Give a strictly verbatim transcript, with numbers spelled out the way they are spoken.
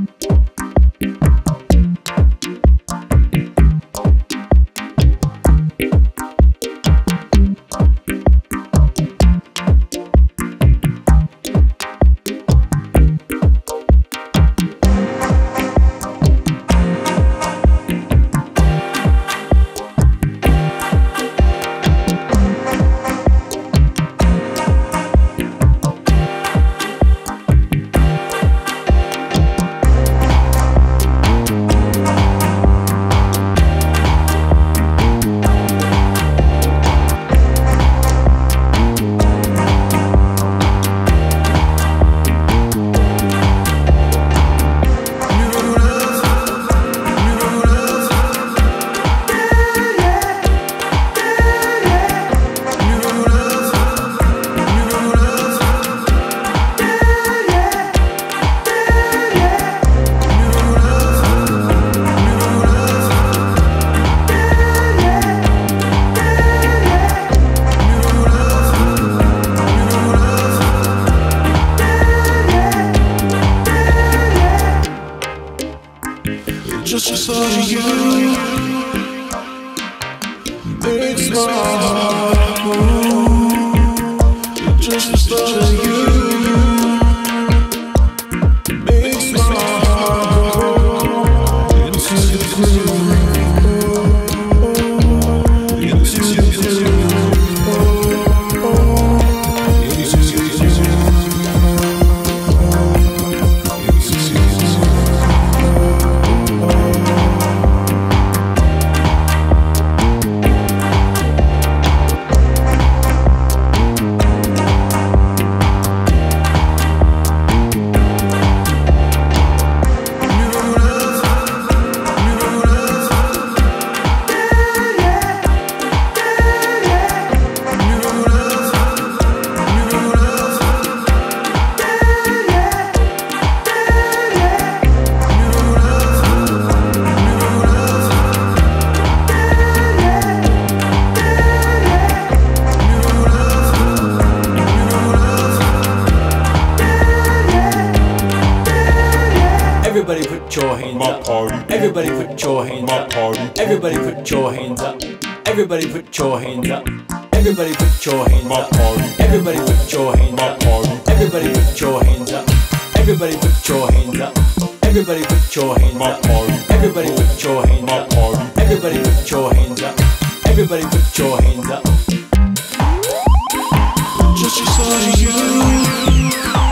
Just the thought of you makes my heart move. Just the thought of you makes my heart go into the groove, into the groove. Everybody put your hands my up. Party. Everybody put your hands My up. party. Everybody put your hands up. Everybody put your hands up. Everybody put your hands My up. party. Everybody put your hands My up. party. Everybody put your hands up. Everybody put your hands up. Everybody put your hands My up. party. Everybody put your hands My up. party. Everybody put your hands up. Everybody put your hands up. Just the thought of you